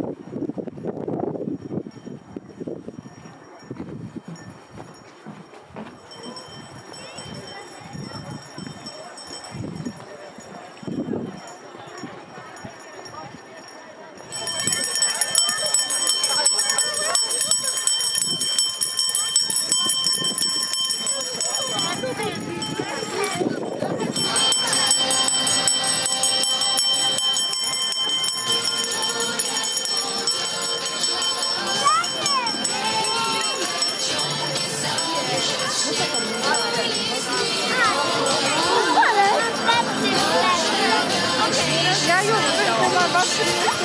Ja już wyszłam właśnie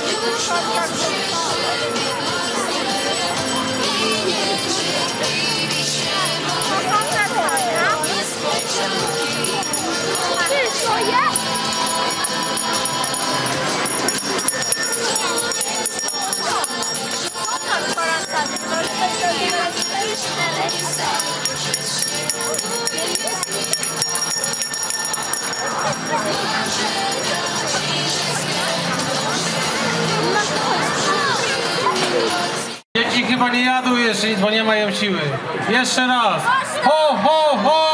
Dzieci chyba nie jadą jeszcze nic, bo nie mają siły. Jeszcze raz. Ho, ho, ho!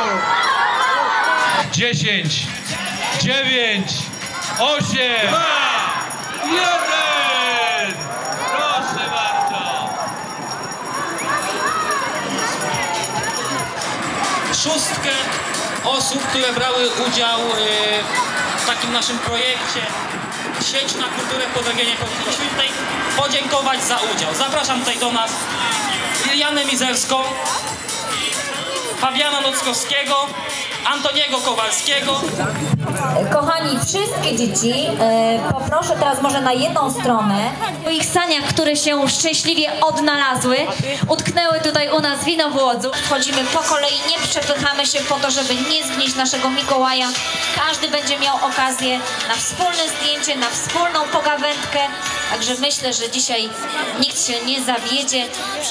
10, 9, 8, 2, 1! Proszę bardzo! Szóstkę osób, które brały udział w takim naszym projekcie Sieć na kulturę w Powiatowie. Chcieliśmy tutaj podziękować za udział. Zapraszam tutaj do nas Lilianę Mizerską, Fabiana Nockowskiego, Antoniego Kowalskiego. Kochani, wszystkie dzieci, poproszę teraz może na jedną stronę. Po ich saniach, które się szczęśliwie odnalazły, utknęły tutaj u nas w Inowłodzu. Wchodzimy po kolei, nie przepychamy się po to, żeby nie zgnieść naszego Mikołaja. Każdy będzie miał okazję na wspólne zdjęcie, na wspólną pogawędkę. Także myślę, że dzisiaj nikt się nie zawiedzie.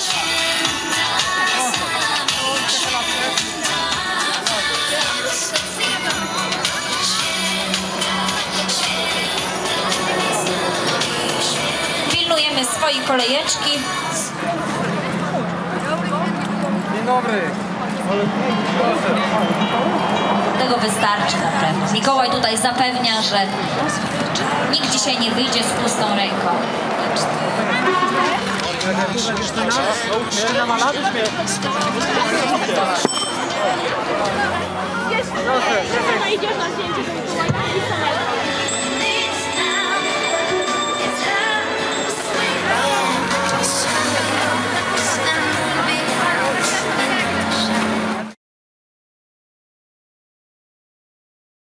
Pilnujemy swojej kolejeczki. Dzień dobry. Tego wystarczy naprawdę. Mikołaj tutaj zapewnia, że nikt dzisiaj nie wyjdzie z pustą ręką. Idziesz na zdjęcie.